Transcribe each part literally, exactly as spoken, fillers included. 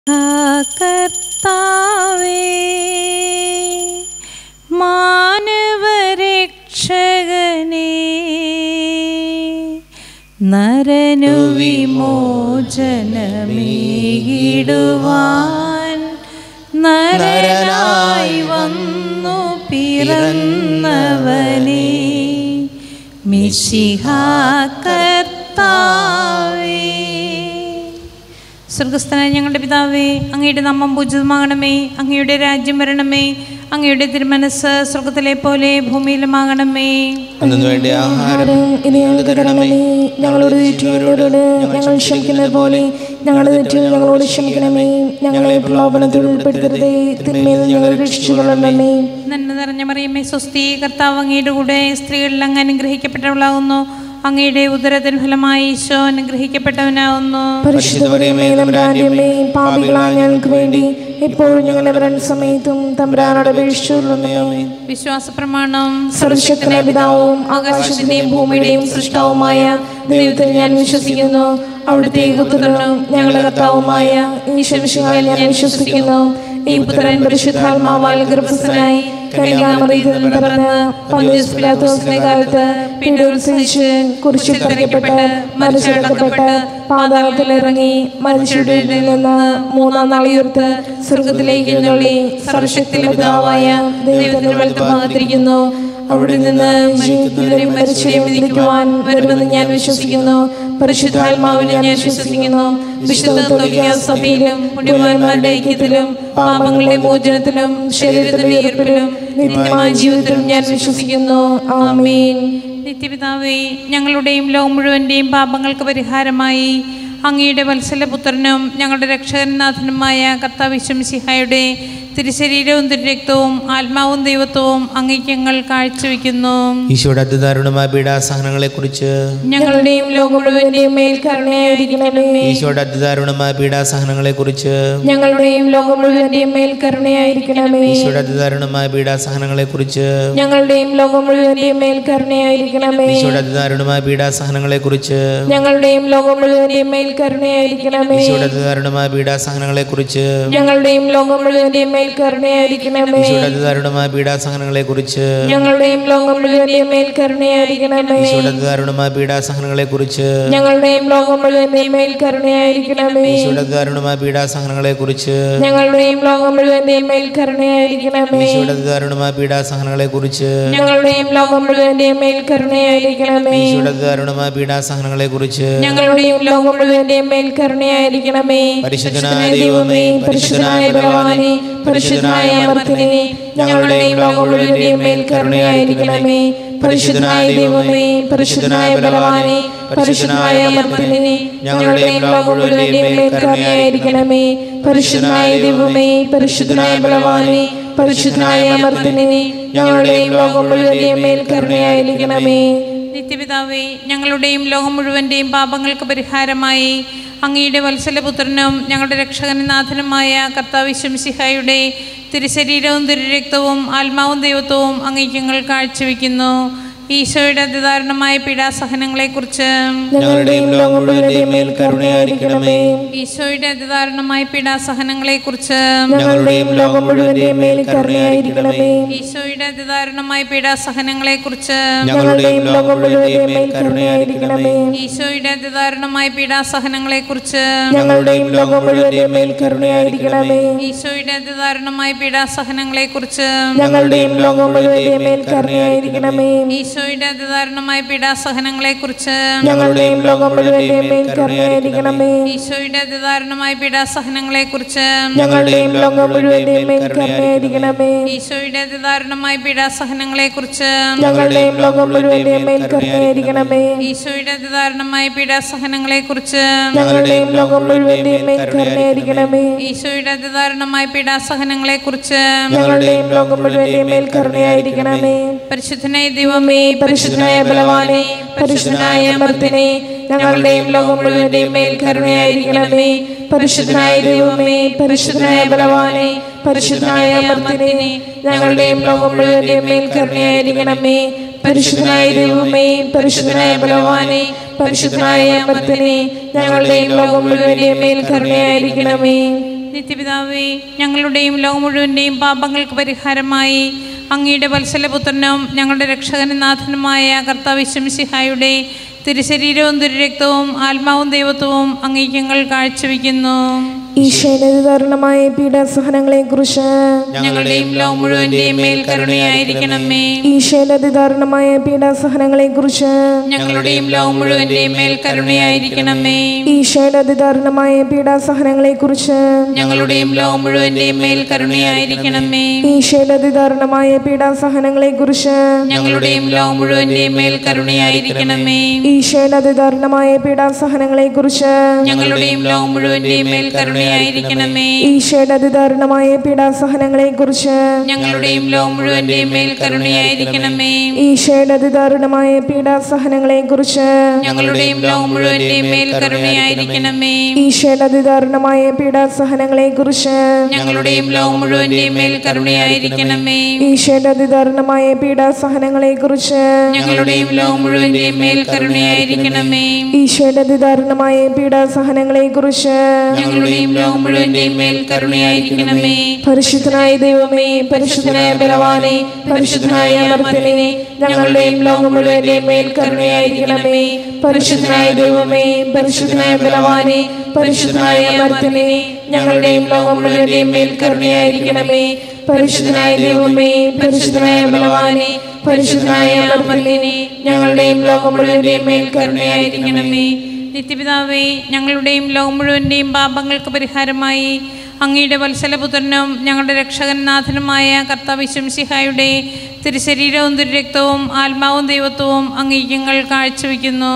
കർത്താവേ, മാനവരക്ഷകനേ, നരനു വിമോചനമേകിടുവാൻ നരനായി വന്നു പിറന്നവനേ, മിശിഹാ കർത്താവേ. സ്വർഗസ്ഥനായ ഞങ്ങളുടെ പിതാവേ, അങ്ങയുടെ നാമം പൂജിതമാകണമേ, അങ്ങയുടെ രാജ്യം വരണമേ, അങ്ങയുടെ തിരുമനസ് സ്വർഗത്തിലെ പോലെ ഭൂമിയിലുമാകണമേ. വേണ്ട ആഹാരം ഇനി ഞങ്ങൾക്ക് തരണമേ. ഞങ്ങളോട് തെറ്റുന്നവരോട് ഞങ്ങൾ ക്ഷമിക്കുന്നത് പോലെ ഞങ്ങളുടെ തെറ്റുകൾ ഞങ്ങളോട് ക്ഷമിക്കണമേ. ഞങ്ങളെ പ്രലോഭനത്തിൽ ഉൾപ്പെടുത്തരുതേ, തിന്മയിൽ ഞങ്ങൾ രക്ഷിച്ചുകൊള്ളണമേ. നന്മ നിറഞ്ഞ മറിയമേ, സ്വസ്തി, കർത്താവ് അങ്ങയുടെ കൂടെ, സ്ത്രീകളിൽ അങ്ങ് അനുഗ്രഹിക്കപ്പെട്ടവളാകുന്നു. അങ്ങയുടെ ഉദരത്തിൻ ഫലമായി ഈശോ അനുഗ്രഹിക്കപ്പെട്ടവനാവുന്നു. പരിശുദ്ധ മറിയമേ, തമ്പുരാന്റെ അമ്മേ, പാപികളായ ഞങ്ങൾക്ക് വേണ്ടി എപ്പോഴും ഞങ്ങളുടെ മരണസമയത്തും തമ്പുരാനോട് അപേക്ഷിച്ചുകൊള്ളണമേ. വിശ്വാസ പ്രമാണം. സർവശക്തനായ പിതാവും ആകാശത്തിന്റെയും ഭൂമിയുടെയും സൃഷ്ടാവുമായ ദൈവത്തിൽ ഞാൻ വിശ്വസിക്കുന്നു. അവിടുത്തെ ഏകപുത്രനും ഞങ്ങളുടെ കർത്താവുമായ ഈശോ മിശിഹായിൽ ഞാൻ വിശ്വസിക്കുന്നു. ഈ പുത്രൻ പരിശുദ്ധാത്മാവാൽ ഗർഭസ്ഥനായി കന്യകാമറിയത്തിൽ നിന്ന് പിറന്ന് പന്തിയോസ് പിലാത്തോസിന്റെ കാലത്ത് പീഡകൾ സഹിച്ച് കുരിശിൽ തറയ്ക്കപ്പെട്ട് മരിച്ചടക്കപ്പെട്ട് പാതാളത്തിൽ ഇറങ്ങി മരിച്ചവരുടെ നിന്ന് മൂന്നാം നാൾ ഉയർത്ത് സ്വർഗത്തിലേക്ക് എഴുന്നള്ളി സർവശക്തിയുള്ള പിതാവായ ദൈവത്തിന്റെ വലത്തുഭാഗത്തിരിക്കുന്നു. അവിടെ നിന്ന് ജീവിക്കുന്നവരെയും മരിച്ചവരെയും വിധിക്കുവാൻ വരുമെന്ന് ഞാൻ വിശ്വസിക്കുന്നു. പരിശുദ്ധാത്മാവിനെ ഞാൻ വിശ്വസിക്കുന്നു. വിശുദ്ധ കത്തോലിക്കാ സഭയിലും പുണ്യവാന്മാരുടെ ഐക്യത്തിലും പാപങ്ങളുടെ മോചനത്തിലും ശരീരത്തിന്റെ ഉയർപ്പിലും നിത്യമായ ജീവിതത്തിലും ഞാൻ വിശ്വസിക്കുന്നു. ആമേൻ. നിത്യപിതാവേ, ഞങ്ങളുടെയും ലോകം മുഴുവൻ്റെയും പാപങ്ങൾക്ക് പരിഹാരമായി അങ്ങയുടെ വത്സലപുത്രനും ഞങ്ങളുടെ രക്ഷകനാഥനുമായ കർത്താവ് യേശു മിശിഹായുടെ തിരുശരീരവും തിരുരക്തവും ആത്മാവും ദൈവത്വവും അങ്ങേക്ക് ഞങ്ങൾ കാഴ്ചവെക്കുന്നു. ഈശോയുടെ അതിദാരുണമായ പീഡാസഹനങ്ങളെ കുറിച്ച് ഞങ്ങളുടെയും ലോകം മുഴുവന്റെയും മേൽ കരുണയായിരിക്കണമേ. ഈശോയുടെ അതിദാരുണമായ പീഡാസഹനങ്ങളെ കുറിച്ച് ഞങ്ങളുടെയും ലോകം മുഴുവന്റെയും മേൽ കരുണയായിരിക്കണമേ. ഈശോയുടെ അതിദാരുണമായ പീഡാസഹനങ്ങളെ കുറിച്ച് ഞങ്ങളുടെയും ലോകം മുഴുവന്റെയും മേൽ കരുണയായിരിക്കണമേ. ഈശോയുടെ അതിദാരുണമായ പീഡാസഹനങ്ങളെ കുറിച്ച് ഞങ്ങളുടെയും ലോകം മുഴുവന്റെയും മേൽ കരുണയായിരിക്കണമേ. ഈശോയുടെ അതിദാരുണമായ പീഡാസഹനങ്ങളെ കുറിച്ച് ഞങ്ങളുടെയും ലോകം മുഴുവന്റെയും മേൽ കരുണയായിരിക്കണമേ. ഈശോയുടെ അതിദാരുണമായ പീഡാസഹനങ്ങളെ കുറിച്ച് ഞങ്ങളുടെയും ലോകം മുഴുവന്റെയും മേൽ കരുണയായിരിക്കണമേ. ഈശോയുടെ അതിദാരുണമായ പീഡാസഹനങ്ങളെ കുറിച്ച് ഞങ്ങളുടെയും ലോകം മുഴുവന്റെയും മേൽ കരുണയായിരിക്കണമേ. ഈശോയുടെ അതിദാരുണമായ പീഡാസഹനങ്ങളെ കുറിച്ച് ഞങ്ങളുടെയും ലോകം മുഴുവന്റെയും മേൽ കരുണയായിരിക്കണമേ. ഈശോയുടെ അതിദാരുണമായ പീഡാസഹനങ്ങളെ കുറിച്ച് ഞങ്ങളുടെയും ലോകം മുഴുവന്റെയും മേൽ കരുണയായിരിക്കണമേ. ഈശോയുടെ അതിദാരുണമായ പീഡാസഹനങ്ങളെ കുറിച്ച് ഞങ്ങളുടെയും ലോകം മുഴുവന്റെയും മേൽ കരുണയായിരിക്കണമേ. പരിശുദ്ധനായ ദൈവമേ, പരിശുദ്ധനായ ബലവാനേ, പരിശുദ്ധനായ അമർത്യനേ, ഞങ്ങളുടെയും ലോകം മുഴുവന്റെയും മേൽ കരുണയായിരിക്കണമേ. പരിശുദ്ധനായ ദൈവമേ, പരിശുദ്ധനായ ബലവാനേ, പരിശുദ്ധനായ അമർത്യനേ, ഞങ്ങളുടെയും ലോകം മുഴുവന്റെയും മേൽ കരുണയായിരിക്കണമേ. പരിശുദ്ധനായ ദൈവമേ, പരിശുദ്ധനായ ബലവാനേ, പരിശുദ്ധനായ അമർത്യനേ, ഞങ്ങളുടെയും ലോകം മുഴുവന്റെയും മേൽ കരുണയായിരിക്കണമേ. നിത്യപിതാവേ, ഞങ്ങളുടെയും ലോകം മുഴുവൻ്റെയും പാപങ്ങൾക്ക് പരിഹാരമായി അങ്ങയുടെ വത്സലപുത്രനും ഞങ്ങളുടെ രക്ഷകനാഥനുമായ കർത്താവ് യേശു മിശിഹായുടെ തിരുശരീരവും തിരുരക്തവും ആത്മാവും ദൈവത്വവും അങ്ങേക്ക് ഞങ്ങൾ കാഴ്ചവെക്കുന്നു. ഈശോയുടെ അതിദാരുണമായ പീഡാസഹനങ്ങളെക്കുറിച്ച് ഞങ്ങളുടെയും ലോകം മുഴുവന്റെയും മേൽ കരുണയായിരിക്കണമേ. ഈശോയുടെ അതിദാരുണമായ പീഡാസഹനങ്ങളെക്കുറിച്ച് ഞങ്ങളുടെയും ലോകം മുഴുവന്റെയും മേൽ കരുണയായിരിക്കണമേ. ഈശോയുടെ അതിദാരുണമായ പീഡാസഹനങ്ങളെക്കുറിച്ച് ഞങ്ങളുടെയും ലോകം മുഴുവന്റെയും മേൽ കരുണയായിരിക്കണമേ. ഈശോയുടെ അതിദാരുണമായ പീഡാസഹനങ്ങളെക്കുറിച്ച് ഞങ്ങളുടെയും ലോകം മുഴുവന്റെയും മേൽ കരുണയായിരിക്കണമേ. ഈശോയുടെ അതിദാരുണമായ പീഡാസഹനങ്ങളെക്കുറിച്ച് ഞങ്ങളുടെയും ലോകം മുഴുവന്റെയും മേൽ കരുണയായിരിക്കണമേ. ഈശോയുടെ അതിദാരുണമായ പീഡാസഹനങ്ങളെക്കുറിച്ച് ഞങ്ങളുടെയും ലോകം മുഴുവന്റെയും മേൽ കരുണയായിരിക്കണമേ. ഈശോയുടെ അതിദാരുണമായ പീഡാസഹനങ്ങളെക്കുറിച്ച് ഞങ്ങളുടെയും ലോകം മുഴുവന്റെയും മേൽ കരുണയായിരിക്കണമേ. ഈശോയുടെ അതിദാരുണമായ പീഡാസഹനങ്ങളെക്കുറിച്ച് ഞങ്ങളുടെയും ലോകം മുഴുവന്റെയും മേൽ കരുണയായിരിക്കണമേ. ഈശോയുടെ അതിദാരുണമായ പീഡാസഹനങ്ങളെക്കുറിച്ച് ഞങ്ങളുടെയും ലോകം മുഴുവന്റെയും മേൽ കരുണയായിരിക്കണമേ. ഈശോയുടെ അതിദാരുണമായ പീഡാസഹനങ്ങളെക്കുറിച്ച് ഞങ്ങളുടെയും ലോകം മുഴുവന്റെയും മേൽ കരുണയായിരിക്കണമേ. പരിശുദ്ധനായ ദൈവമേ, പരിശുദ്ധനായ ബലവാനേ, പരിശുദ്ധനായ അമർത്യനേ, ഞങ്ങളുടെയും ലോകം മുഴുവന്റെയും മേൽ കരുണയായിരിക്കണമേ. പരിശുദ്ധനായ ദൈവമേ, പരിശുദ്ധനായ ബലവാനേ, പരിശുദ്ധനായ അമർത്യനേ, ഞങ്ങളുടെയും ലോകം മുഴുവന്റെയും മേൽ കരുണയായിരിക്കണമേ. പരിശുദ്ധനായ ദൈവമേ, പരിശുദ്ധനായ ബലവാനേ, പരിശുദ്ധനായ അമർത്യനേ, ഞങ്ങളുടെയും ലോകം മുഴുവന്റെയും മേൽ കരുണയായിരിക്കണമേ. നിത്യപിതാവേ, ഞങ്ങളുടെയും ലോകം മുഴുവൻ്റെയും പാപങ്ങൾക്ക് പരിഹാരമായി അങ്ങയുടെ വത്സലപുത്രനും ഞങ്ങളുടെ രക്ഷകനും നാഥനുമായ കർത്താവ് യേശു മിശിഹായുടെ തിരുശരീരവും തിരുരക്തവും ആത്മാവും ദൈവത്വവും അങ്ങേക്ക് ഞങ്ങൾ കാഴ്ചവെക്കുന്നു. ഈശോയുടെ ദാരുണമായ പീഡാസഹനങ്ങളെ കുറിച്ച് ഞങ്ങളുടെയും ലോകം മുഴുവൻ്റെയും മേൽ കരുണയായിരിക്കണമേ. ഈശോയുടെ ദാരുണമായ പീഡാസഹനങ്ങളെ കുറിച്ച് ഞങ്ങളുടെയും ലോകം മുഴുവൻ്റെയും മേൽ കരുണയായിരിക്കണമേ. ഈശോയുടെ ദാരുണമായ പീഡാസഹനങ്ങളെ കുറിച്ച് ഞങ്ങളുടെയും ലോകം മുഴുവൻ്റെയും മേൽ കരുണയായിരിക്കണമേ. ഈശോയുടെ ദാരുണമായ പീഡാസഹനങ്ങളെ കുറിച്ച് ഞങ്ങളുടെയും ലോകം മുഴുവൻ്റെയും മേൽ കരുണയായിരിക്കണമേ. ഈശോയുടെ ദാരുണമായ പീഡാസഹനങ്ങളെ കുറിച്ച് ഞങ്ങളുടെയും ലോകം മുഴുവൻ്റെയും മേൽ കരുണയായിരിക്കണമേ. ഈശോയുടെ ദാരുണമായ പീഡാസഹനങ്ങളെ കുറിച്ച് ഞങ്ങളുടെയും ലോകം മുഴുവൻ്റെയും മേൽ കരുണയായിരിക്കണമേ. ഈശോയുടെ ദാരുണമായ പീഡാസഹനങ്ങളെ കുറിച്ച് ഞങ്ങളുടെയും ലോകം മുഴുവൻ്റെയും മേൽ കരുണയായിരിക്കണമേ. ഈശോയുടെ ദാരുണമായ പീഡാസഹനങ്ങളെ കുറിച്ച് ഞങ്ങളുടെയും ലോകം മുഴുവൻ്റെയും മേൽ കരുണയായിരിക്കണമേ. ഈശോയുടെ ദാരുണമായ പീഡാസഹനങ്ങളെ കുറിച്ച് ഞങ്ങളുടെയും ലോകം മുഴുവൻ്റെയും മേൽ കരുണയായിരിക്കണമേ. ഈശോയുടെ ദാരുണമായ പീഡാസഹനങ്ങളെ കുറിച്ച് ഞങ്ങളുടെയും ലോകം മുഴുവൻ്റെയും മേൽ കരുണയായിരിക്കണമേ. പരിശുദ്ധനായ ദൈവമേ, പരിശുദ്ധനായ ബലവാനേ, പരിശുദ്ധനായ അമർത്യനേ, ഞങ്ങളുടെയും ലോകം മുഴുവൻ്റെയും മേൽ കരുണയായിരിക്കണമേ. പരിശുദ്ധനായ ദൈവമേ, പരിശുദ്ധനായ ബലവാനേ, പരിശുദ്ധനായ അമർത്യനേ, ഞങ്ങളുടെയും ലോകം മുഴുവൻ്റെയും മേൽ കരുണയായിരിക്കണമേ. പരിശുദ്ധനായ ദൈവമേ, പരിശുദ്ധനായ ബലവാനേ, പരിശുദ്ധനായ അമർത്യനേ, ഞങ്ങളുടെയും ലോകം മുഴുവൻ്റെയും മേൽ കരുണയായിരിക്കണമേ. നിത്യപിതാവേ, ഞങ്ങളുടെയും ലോകം മുഴുവൻ്റെയും പാപങ്ങൾക്ക് പരിഹാരമായി അങ്ങയുടെ വത്സലപുത്രനും ഞങ്ങളുടെ രക്ഷകൻ നാഥനുമായ കർത്താവ് യേശു മിശിഹായുടെ തിരുശരീരവും തിരുരക്തവും ആത്മാവും ദൈവത്വവും അങ്ങേക്ക് ഞങ്ങൾ കാഴ്ചവെക്കുന്നു.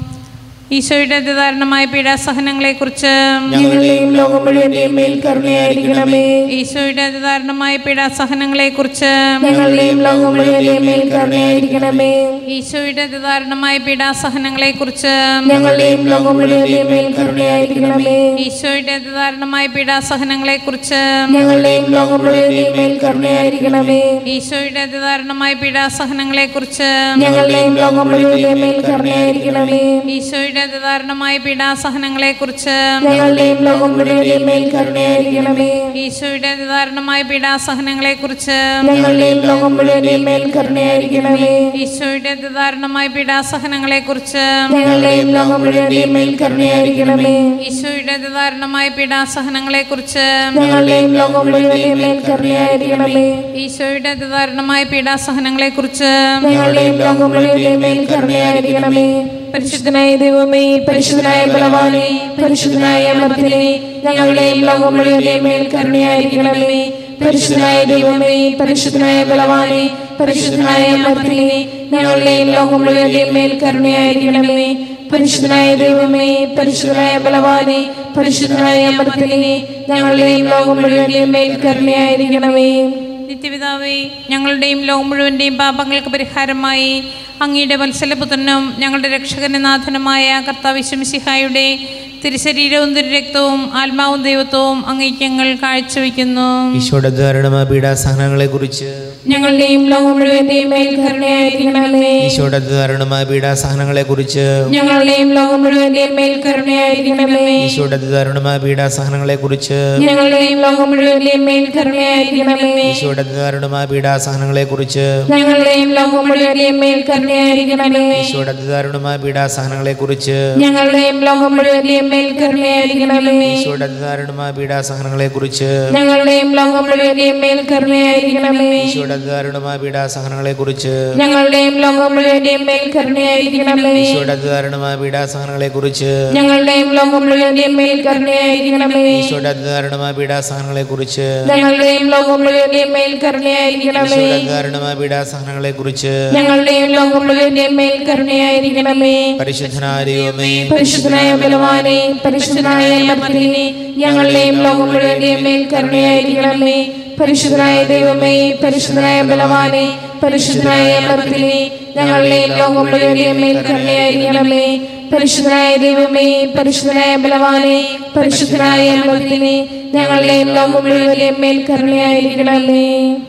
ഈശോയുടെ അതിദാരുണമായ പീഡാസഹനങ്ങളെക്കുറിച്ച് ഞങ്ങളുടെയും ലോകം മുഴുവൻ്റെയും മേൽ കരുണയായിരിക്കണമേ. ഈശോയുടെ അതിദാരുണമായ പീഡാസഹനങ്ങളെക്കുറിച്ച് ഞങ്ങളുടെയും ലോകം മുഴുവൻ്റെയും മേൽ കരുണയായിരിക്കണമേ. ഈശോയുടെ അതിദാരുണമായ പീഡാസഹനങ്ങളെക്കുറിച്ച് ഞങ്ങളുടെയും ലോകം മുഴുവൻ്റെയും മേൽ കരുണയായിരിക്കണമേ. ഈശോയുടെ അതിദാരുണമായ പീഡാസഹനങ്ങളെക്കുറിച്ച് ഞങ്ങളുടെയും ലോകം മുഴുവൻ്റെയും മേൽ കരുണയായിരിക്കണമേ. ഈശോയുടെ അതിദാരുണമായ പീഡാസഹനങ്ങളെക്കുറിച്ച് ഞങ്ങളുടെയും ലോകം മുഴുവൻ്റെയും മേൽ കരുണയായിരിക്കണമേ. ഈശോയുടെ അതിദാരുണമായ പീഡാസഹനങ്ങളെക്കുറിച്ച് ഞങ്ങളുടെയും ലോകം മുഴുവൻ്റെയും മേൽ കരുണയായിരിക്കണമേ. ഈശോയുടെ അതിദാരുണമായ പീഡാസഹനങ്ങളെക്കുറിച്ച് ഞങ്ങളുടെയും ലോകം മുഴുവൻ്റെയും മേൽ കരുണയായിരിക്കണമേ. ഈശോയുടെ അതിദാരുണമായ പീഡാസഹനങ്ങളെക്കുറിച്ച് ഞങ്ങളുടെയും ലോകം മുഴുവൻ്റെയും മേൽ കരുണയായിരിക്കണമേ. ഈശോയുടെ അതിദാരുണമായ പീഡാസഹനങ്ങളെക്കുറിച്ച് ഞങ്ങളുടെയും ലോകം മുഴുവൻ്റെയും മേൽ കരുണയായിരിക്കണമേ. ഈശോയുടെ അതിദാരുണമായ പീഡാസഹനങ്ങളെക്കുറിച്ച് ഞങ്ങളുടെയും ലോകം മുഴുവൻ്റെയും മേൽ കരുണയായിരിക്കണമേ. പരിശുദ്ധനായ ദൈവമേ, പരിശുദ്ധനായ ബലവാനേ, പരിശുദ്ധനായ അമർത്യനേ, ഞങ്ങളുടെയും ലോകം മുഴുവൻ്റെയും മേൽ കരുണയായിരിക്കണമേ. പരിശുദ്ധനായ ദൈവമേ, പരിശുദ്ധനായ ബലവാനേ, പരിശുദ്ധനായ അമർത്യനേ, ഞങ്ങളുടെയും ലോകം മുഴുവൻ്റെയും മേൽ കരുണയായിരിക്കണമേ. പരിശുദ്ധനായ ദൈവമേ, പരിശുദ്ധനായ ബലവാനേ, പരിശുദ്ധനായ അമർത്യനേ, ഞങ്ങളുടെയും ലോകം മുഴുവൻ്റെയും മേൽ കരുണയായിരിക്കണമേ. നിത്യപിതാവേ, ഞങ്ങളുടെയും ലോകം മുഴുവൻ്റെയും പാപങ്ങൾക്ക് പരിഹാരമായി അങ്ങയുടെ വത്സലപുത്രനും ഞങ്ങളുടെ രക്ഷകനും നാഥനുമായ കർത്താവ് യേശു മിശിഹായുടെ തിരുശരീരവും തിരുരക്തവും ആത്മാവും ദൈവത്വവും അങ്ങേക്ക് ഞങ്ങൾ കാഴ്ചവെക്കുന്നു. ഈശോയുടെ ദാരുണമായ പീഡാസഹനങ്ങളെക്കുറിച്ച് ഞങ്ങളുടെയും ലോകം മുഴുവൻ്റെയും മേൽ കരുണയായിരിക്കണമേ. ഈശോയുടെ ദാരുണമായ പീഡാസഹനങ്ങളെക്കുറിച്ച് ഞങ്ങളുടെയും ലോകം മുഴുവൻ്റെയും മേൽ കരുണയായിരിക്കണമേ. ഈശോയുടെ ദാരുണമായ പീഡാസഹനങ്ങളെക്കുറിച്ച് ഞങ്ങളുടെയും ലോകം മുഴുവൻ്റെയും മേൽ കരുണയായിരിക്കണമേ. ഈശോയുടെ ദാരുണമായ പീഡാസഹനങ്ങളെക്കുറിച്ച് ഞങ്ങളുടെയും ലോകം മുഴുവൻ്റെയും മേൽ കരുണയായിരിക്കണമേ. ഈശോയുടെ ദാരുണമായ പീഡാസഹനങ്ങളെക്കുറിച്ച് ഞങ്ങളുടെയും ലോകം മുഴുവൻ്റെയും മേൽ കരുണയായിരിക്കണമേ. ഈശോയുടെ ദാരുണമായ പീഡാസഹനങ്ങളെക്കുറിച്ച് ഞങ്ങളുടെയും ലോകം മുഴുവൻ്റെയും മേൽ കരുണയായിരിക്കണമേ. ഈശോയുടെ ദാരുണമായ പീഡാസഹനങ്ങളെക്കുറിച്ച് ഞങ്ങളുടെയും ലോകം മുഴുവൻ്റെയും മേൽ കരുണയായിരിക്കണമേ. ഈശോയുടെ ദാരുണമായ പീഡാസഹനങ്ങളെക്കുറിച്ച് ഞങ്ങളുടെയും ലോകം മുഴുവൻ്റെയും മേൽ കരുണയായിരിക്കണമേ. ഈശോയുടെ ദാരുണമായ പീഡാസഹനങ്ങളെക്കുറിച്ച് ഞങ്ങളുടെയും ലോകം മുഴുവൻ്റെയും മേൽ കരുണയായിരിക്കണമേ. ഈശോയുടെ ദാരുണമായ പീഡാസഹനങ്ങളെക്കുറിച്ച് ഞങ്ങളുടെയും ലോകം മുഴുവൻ്റെയും മേൽ കരുണയായിരിക്കണമേ. പരിശുദ്ധനായ ദൈവമേ, പരിശുദ്ധനായ ബലവാനേ, പരിശുദ്ധനായ അമർത്യനേ, ഞങ്ങളുടെയും ലോകം മുഴുവൻ്റെയും മേൽ കരുണയായിരിക്കണമേ. പരിശുദ്ധനായ ദൈവമേ, പരിശുദ്ധനായ ബലവാനേ, പരിശുദ്ധനായ അമർത്യനേ, ഞങ്ങളുടെയും ലോകം മുഴുവൻ്റെയും മേൽ കരുണയായിരിക്കണമേ. പരിശുദ്ധനായ ദൈവമേ, പരിശുദ്ധനായ ബലവാനേ, പരിശുദ്ധനായ അമർത്യനേ, ഞങ്ങളുടെയും ലോകം മുഴുവൻ്റെയും മേൽ കരുണയായിരിക്കണമേ.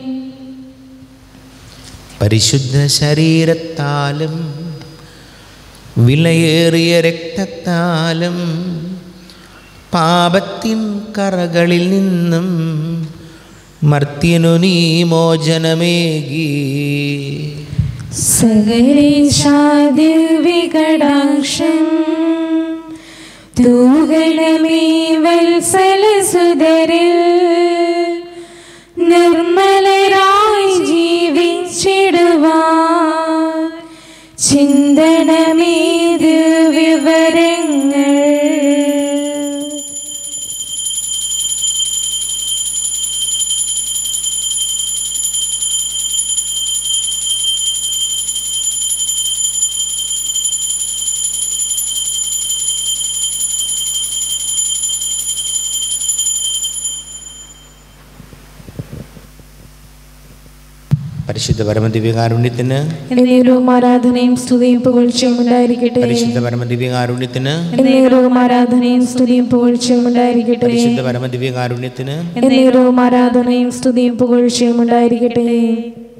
പരിശുദ്ധ ശരീരത്താലും വിലയേറിയ രക്തത്താലും പാപത്തിൻ കറകളിൽ നിന്നും മർത്യനു നീ മോചനമേകി. സകലേശാദിവികടാക്ഷം തൂകണമേ വത്സലസുതരിൽ നിർമ്മലരായി ജീവിച്ചിടുവാൻ ചിന്തനമേത് വിവരങ്ങൾ. പരിശുദ്ധ പരമദിവ്യകാരുണ്യത്തിന് എന്നേരവും ആരാധനയും സ്തുതിയും പുകഴ്ചയും ഉണ്ടായിരിക്കട്ടെ. പരിശുദ്ധ പരമദിവ്യകാരുണ്യത്തിന് എന്നേരവും ആരാധനയും സ്തുതിയും പുകഴ്ചയും ഉണ്ടായിരിക്കട്ടെ. പരിശുദ്ധ പരമദിവ്യകാരുണ്യത്തിന് എന്നേരവും ആരാധനയും സ്തുതിയും പുകഴ്ചയും ഉണ്ടായിരിക്കട്ടെ.